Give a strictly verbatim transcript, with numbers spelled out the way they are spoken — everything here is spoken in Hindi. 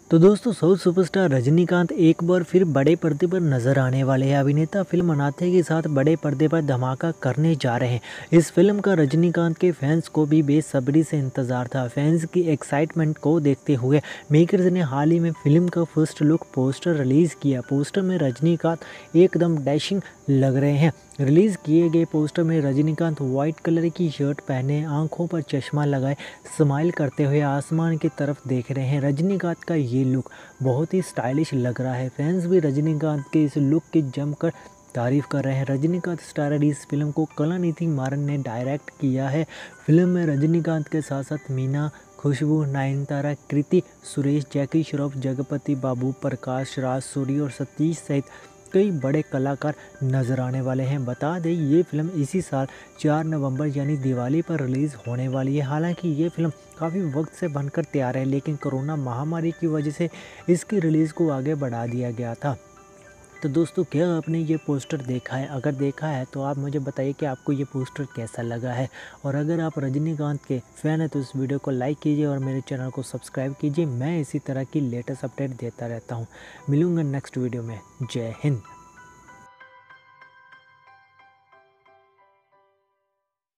तो दोस्तों साउथ सुपरस्टार रजनीकांत एक बार फिर बड़े पर्दे पर नजर आने वाले हैं। अभिनेता फिल्म अनाथे के साथ बड़े पर्दे पर धमाका करने जा रहे हैं। इस फिल्म का रजनीकांत के फैंस को भी बेसब्री से इंतजार था। फैंस की एक्साइटमेंट को देखते हुए मेकर्स ने हाल ही में फिल्म का फर्स्ट लुक पोस्टर रिलीज किया। पोस्टर में रजनीकांत एकदम डैशिंग लग रहे हैं। रिलीज किए गए पोस्टर में रजनीकांत व्हाइट कलर की शर्ट पहने, आंखों पर चश्मा लगाए, स्माइल करते हुए आसमान की तरफ देख रहे हैं। रजनीकांत का ये लुक बहुत ही स्टाइलिश लग रहा है। फैंस भी रजनीकांत के इस लुक की जमकर तारीफ कर रहे हैं। रजनीकांत स्टारर इस फिल्म को कलानिधि मारन ने डायरेक्ट किया है। फिल्म में रजनीकांत के साथ साथ मीना, खुशबू, नयनतारा, कृति सुरेश, जैकी श्रॉफ, जगपति बाबू, प्रकाश राज, सूरी और सतीश सहित कई बड़े कलाकार नजर आने वाले हैं। बता दें ये फिल्म इसी साल चार नवंबर यानी दिवाली पर रिलीज़ होने वाली है। हालांकि ये फिल्म काफ़ी वक्त से बनकर तैयार है, लेकिन कोरोना महामारी की वजह से इसकी रिलीज़ को आगे बढ़ा दिया गया था। तो दोस्तों क्या आपने ये पोस्टर देखा है? अगर देखा है तो आप मुझे बताइए कि आपको ये पोस्टर कैसा लगा है। और अगर आप रजनीकांत के फ़ैन हैं तो इस वीडियो को लाइक कीजिए और मेरे चैनल को सब्सक्राइब कीजिए। मैं इसी तरह की लेटेस्ट अपडेट देता रहता हूँ। मिलूँगा नेक्स्ट वीडियो में। जय हिंद।